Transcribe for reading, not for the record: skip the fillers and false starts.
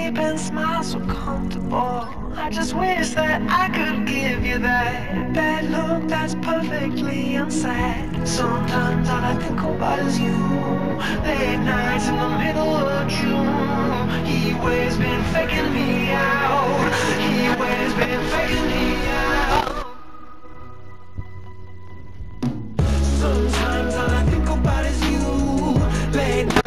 sleep and smile so comfortable. I just wish that I could give you that bad look that's perfectly unsaid. Sometimes all I think about is you. Late nights in the middle of June. He always been faking me out. He always been faking me out. Sometimes all I think about is you. Late